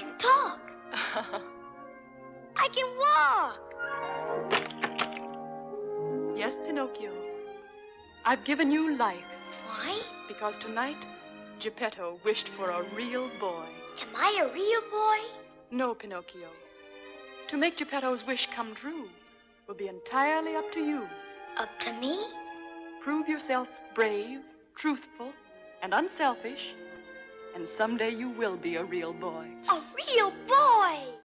can talk. I can walk. Yes, Pinocchio. I've given you life. Why? Because tonight, Geppetto wished for a real boy. Am I a real boy? No, Pinocchio. To make Geppetto's wish come true will be entirely up to you. Up to me? Prove yourself brave, truthful, and unselfish, and someday you will be a real boy. A real boy!